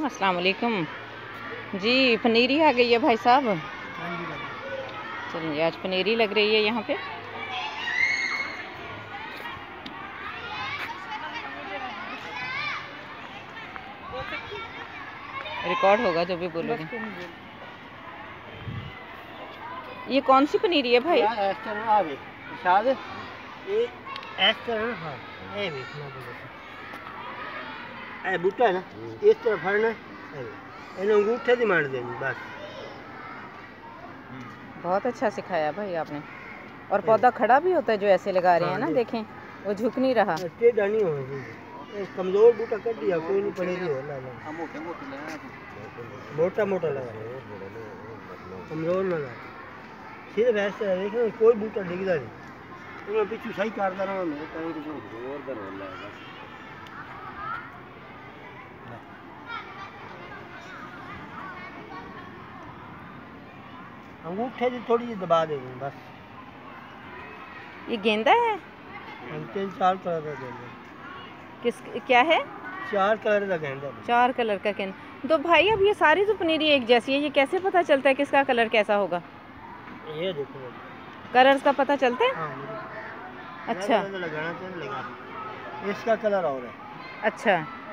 अस्सलाम वालेकुम जी। पनीरी आ गई है भाई साहब। चलिए आज पनीरी लग रही है यहाँ पे। रिकॉर्ड होगा जो भी बोलोगे। ये कौन सी पनीरी है भाई? बूटा है ना, इस तरह फड़ना अंगूठे दी मार देनी बस। बहुत अच्छा सिखाया भाई आपने। और पौधा खड़ा भी होता है जो ऐसे लगा रहे हैं ना, देखें वो झुक नहीं रहा। कमजोर बूटा कर दिया, कोई नहीं पड़ेगी। मोटा मोटा लगा, कमजोर ना लगा, सिर्फ ऐसे देखना कोई बूटा डिगदा नहीं। मैं पीछू सही करता रहा, मेरे कहीं कुछ जोर दर हो रहा है। अंगूठे से थोड़ी सी दबा दे बस। ये गेंदा है? 4 कलर का गेंदा। किस क्या है? 4 कलर का गेंदा। 4 कलर का गेंदा। तो भाई अब ये सारी तो पनीरी एक जैसी है, ये कैसे पता चलता है किसका कलर कैसा होगा? ये देखो कलर्स का पता चलता है। अच्छा, लगाना चाहिए, लगा। इसका कलर और है। अच्छा,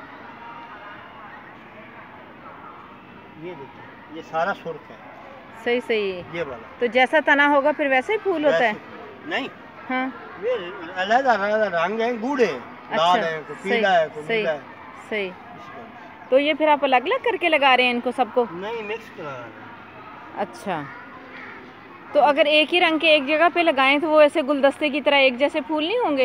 ये देखिए, ये सारा सुर्ख है। सही सही। ये वाला तो जैसा तना होगा फिर वैसे ही फूल होता है? नहीं, हाँ, ये अलग रंग है, गूढ़े लाल है, पीला है, सही सही। तो ये फिर आप अलग अलग करके लगा रहे हैं इनको सबको? नहीं, मिक्स करा रहे हैं। अच्छा, तो अगर एक ही रंग के एक जगह पे लगाएं तो वो ऐसे गुलदस्ते की तरह एक जैसे फूल नहीं होंगे?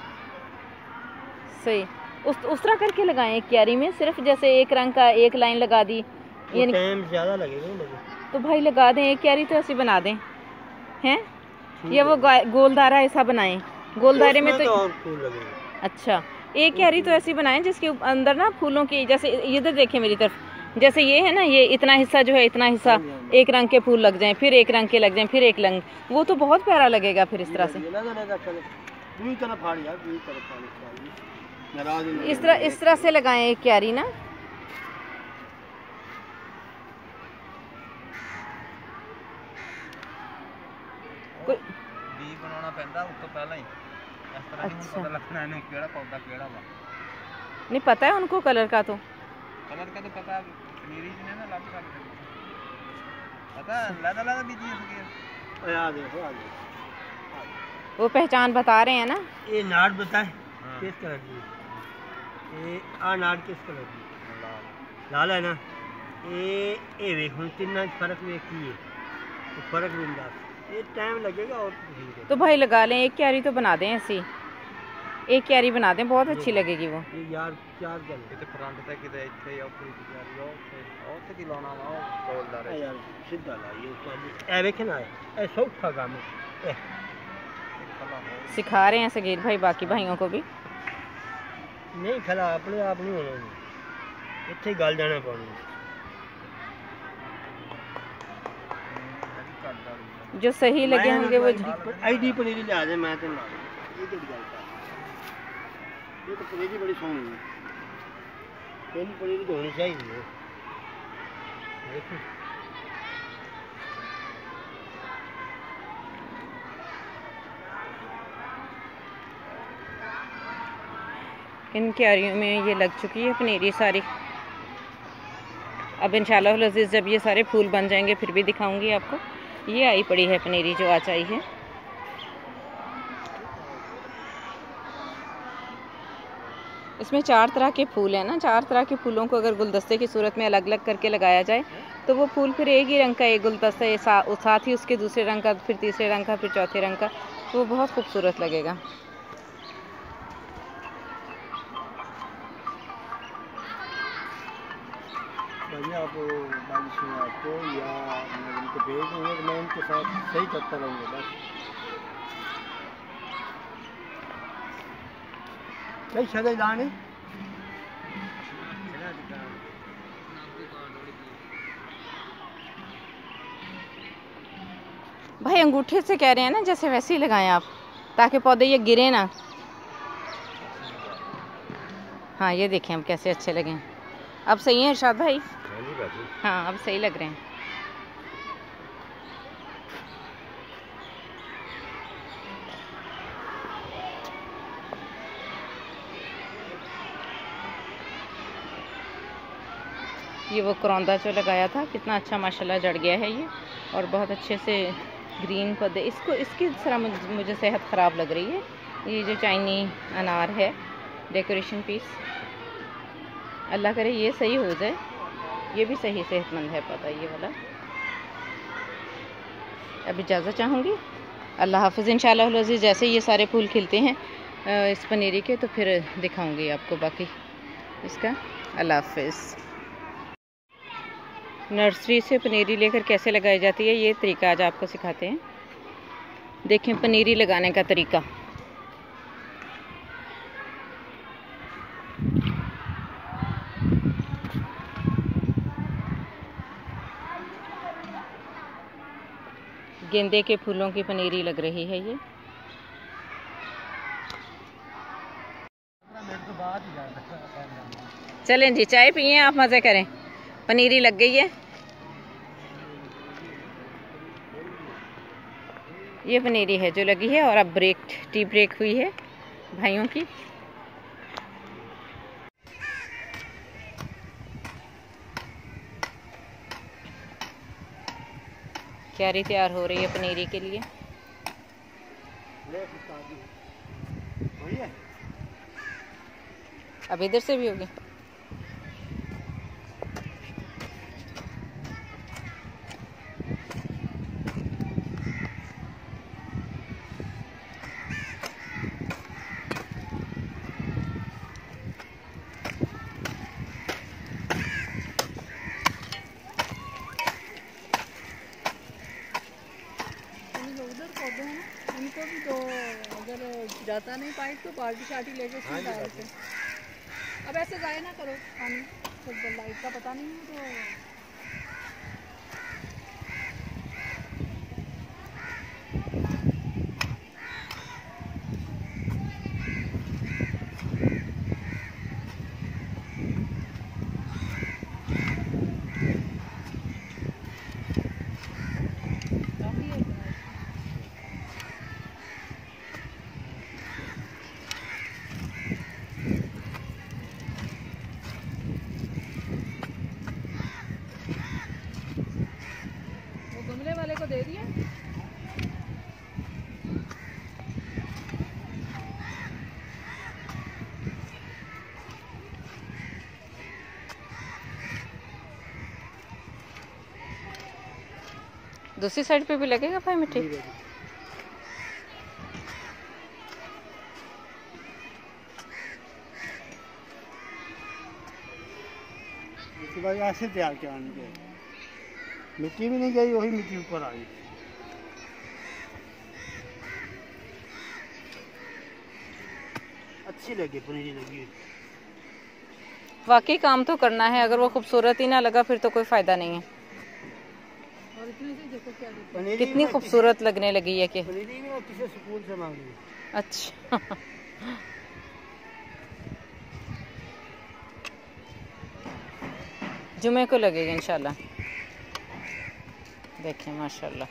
सही। उस तरह करके लगाएं एक क्यारी में, सिर्फ जैसे एक रंग का एक लाइन लगा दी। ये टाइम ज़्यादा लगेगा। तो भाई लगा दें एक क्यारी, तो ऐसी बना दें हैं, या वो गोलदारा ऐसा बनाएं? गोलदारे में तो और फूल लगेंगे। अच्छा, एक क्यारी तो ऐसी बनाएं जिसके अंदर ना फूलों की, जैसे इधर देखें मेरी तरफ, जैसे ये है ना, ये इतना हिस्सा जो है, इतना हिस्सा एक रंग के फूल लग जाएं, फिर एक रंग के लग जाएं, फिर एक रंग, वो तो बहुत प्यारा लगेगा फिर इस तरह से। इस तरह से लगाएं एक क्यारी ना। अच्छा, नहीं पता है उनको कलर का? तो पता है, पनीरी जी ने ना लाभ का पता है, लादा बीजी है। याद है, वो पहचान बता रहे हैं ना। ये नाड़ बताए किस कलर की? ये नाड़ किस कलर की? लाल है ना। ये देखो तीन फर्क में की है, तो फर्क भी नहीं, ये टाइम लगेगा। और तो भाई लगा लें एक क्यारी, तो बना दें ऐसी एक क्यारी बना दें, बहुत अच्छी लगेगी वो। यार 4 घंटे ਤੇ ਫਰੰਟ ਤੇ ਕਿਤੇ ਇੱਥੇ ਜਾਂ ਉੱਪਰ ਕਿਤੇ ਉਹ ਤੇ ਕੀ ਲਾਉਣਾ ਵਾ, ਉਹ ਗੋਲਦਾਰ यार सीधा लाइए तो ए देखे ना, ए सौखा काम है। सिखा रहे हैं सगीर भाई बाकी भाइयों को भी। नहीं खला अपने आप नहीं होना, इतने गल जाना पानी। जो सही लगे होंगे वो आईडी पनीरी ले आ जाए, मैं तो ला ये तो गल कर। ये तो पनीरी बड़ी सोहनी है, पहली पनीरी तो होनी चाहिए। देखो इन क्यारियों में ये लग चुकी है पनीरी सारी। अब इंशाल्लाह अज़ीज़ जब ये सारे फूल बन जाएंगे फिर भी दिखाऊंगी आपको। ये आई पड़ी है पनीरी जो आज आई है। इसमें 4 तरह के फूल हैं ना। 4 तरह के फूलों को अगर गुलदस्ते की सूरत में अलग अलग करके लगाया जाए तो वो फूल फिर एक ही रंग का एक गुलदस्ता, साथ ही उसके दूसरे रंग का, फिर तीसरे रंग का, फिर चौथे रंग का, तो वो बहुत खूबसूरत लगेगा। आपको आपको या उनको भेज दूँगा, तो मैं उनके साथ सही करता रहूँगा बस। कई शगल जाने भाई अंगूठे से कह रहे हैं ना, जैसे वैसे ही लगाएं आप, ताकि पौधे ये गिरे ना। हाँ ये देखें हम कैसे अच्छे लगे। अब सही है इरशाद भाई? हाँ अब सही लग रहे हैं। ये वो करौंदा जो लगाया था कितना अच्छा माशाल्लाह जड़ गया है ये, और बहुत अच्छे से ग्रीन पौधे। इसकी तरह मुझे सेहत ख़राब लग रही है। ये जो चाइनी अनार है डेकोरेशन पीस, अल्लाह करे ये सही हो जाए, ये भी सही सेहतमंद है पौधा ये वाला। अब इजाज़त चाहूँगी, अल्लाह हाफ़िज़। इंशाअल्लाह अज़ीज़ जैसे ये सारे फूल खिलते हैं इस पनीरी के तो फिर दिखाऊँगी आपको बाकी इसका। अल्लाह हाफ़िज़। नर्सरी से पनीरी लेकर कैसे लगाई जाती है ये तरीका आज आपको सिखाते हैं। देखें पनीरी लगाने का तरीका। गेंदे के फूलों की पनीरी लग रही है ये। चलें जी चाय पिए, आप मज़े करें। पनीरी लग गई है, ये पनीरी है जो लगी है। और अब टी ब्रेक हुई है भाइयों की। क्यारी तैयार हो रही है पनीरी के लिए। अब इधर से भी होगी। उधर पौधे हैं ना, उनको भी तो अगर जाता नहीं पाइप तो बाल्टी शाल्टी लेके उसमें डाल के। अब ऐसे जाए ना करो पानी, तो लाइट का पता नहीं है तो वाले को दे दिया। दूसरी साइड पे भी लगेगा भाई मिट्टी। इसके बाद ऐसे तैयार किया, मिट्टी भी नहीं गई, वही मिट्टी ऊपर आई। अच्छी लगी पनीरी लगी। वाकई काम तो करना है, अगर वो खूबसूरत ही ना लगा फिर तो कोई फायदा नहीं है। और इतने से देखो क्या कितनी खूबसूरत लगने लगी है कि पनीरी भी किसी स्कूल से मांग ली। अच्छा जुमे को लगेगा इंशाल्लाह। देखें माशाल्लाह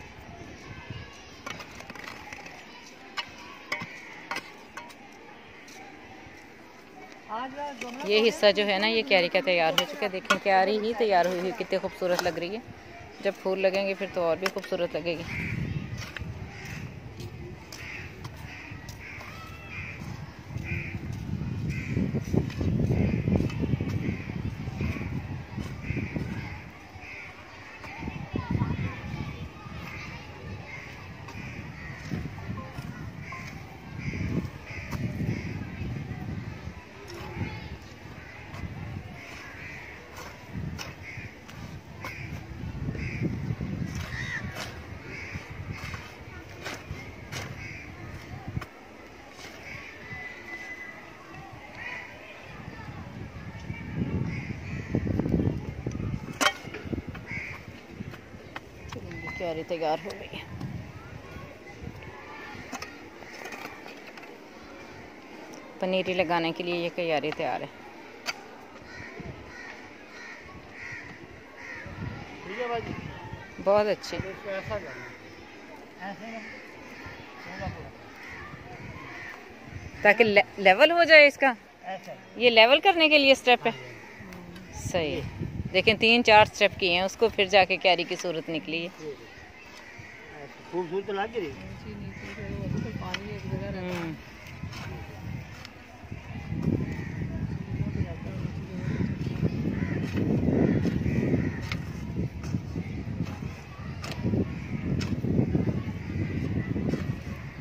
ये हिस्सा जो है ना ये क्यारी का तैयार हो चुका है। देखें क्यारी ही तैयार हुई हुई कितनी खूबसूरत लग रही है। जब फूल लगेंगे फिर तो और भी खूबसूरत लगेगी। क्यारी तैयार हो गई है। पनीरी लगाने के लिए ये क्यारी तैयार है। बहुत अच्छे, इसको ऐसा करना, ऐसे ना थोड़ा थोड़ा, ताकि लेवल हो जाए इसका। ऐसा ये लेवल करने के लिए स्टेप है। सही है। देखें 3-4 स्टेप किए हैं उसको, फिर जाके क्यारी की सूरत निकली है। खूबसूरत लग रही। पानी एक जगह रहता है।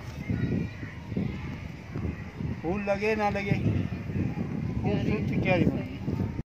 फूल लगे ना लगे, खूबसूरत क्यारी